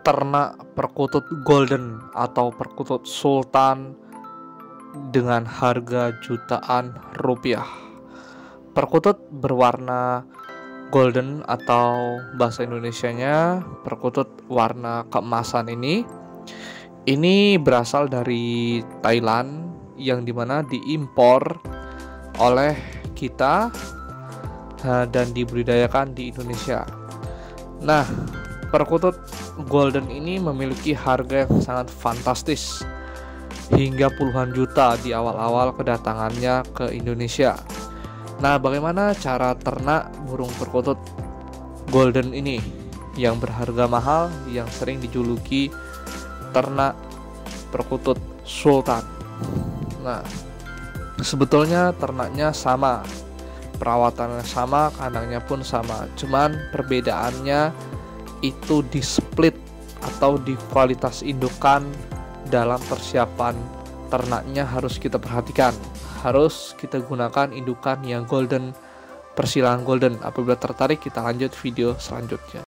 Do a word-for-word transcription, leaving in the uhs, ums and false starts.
ternak perkutut golden atau perkutut sultan dengan harga jutaan rupiah. Perkutut berwarna golden atau bahasa Indonesianya perkutut warna keemasan ini ini berasal dari Thailand, yang dimana diimpor oleh kita dan dibudidayakan di Indonesia. Nah, perkutut golden ini memiliki harga yang sangat fantastis, hingga puluhan juta di awal-awal kedatangannya ke Indonesia. Nah, bagaimana cara ternak burung perkutut golden ini yang berharga mahal, yang sering dijuluki ternak perkutut sultan? Nah, sebetulnya ternaknya sama, perawatannya sama, kandangnya pun sama, cuman perbedaannya itu di split atau di kualitas indukan. Dalam persiapan ternaknya harus kita perhatikan, harus kita gunakan indukan yang golden, persilangan golden. Apabila tertarik, kita lanjut video selanjutnya.